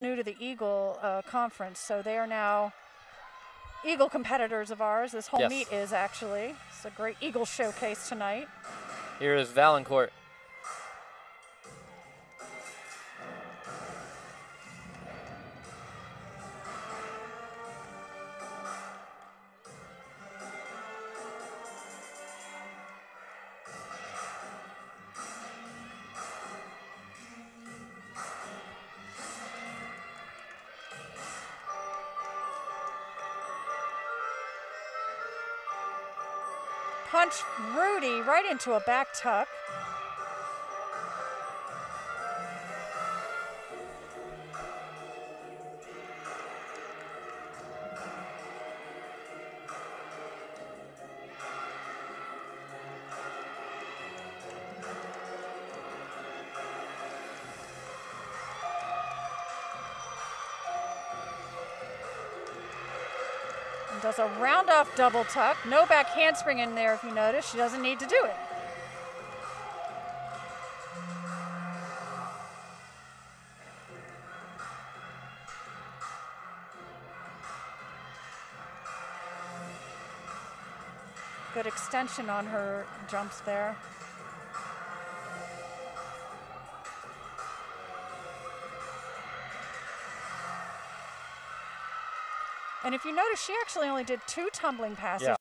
new to the Eagle conference, so they are now Eagle competitors of ours. This whole meet is actually. It's a great Eagle showcase tonight. Here is Vaillancourt. Punch Rudy right into a back tuck. Does a round off double tuck. No back handspring in there if you notice. She doesn't need to do it. Good extension on her jumps there. And if you notice, she actually only did 2 tumbling passes. Yeah.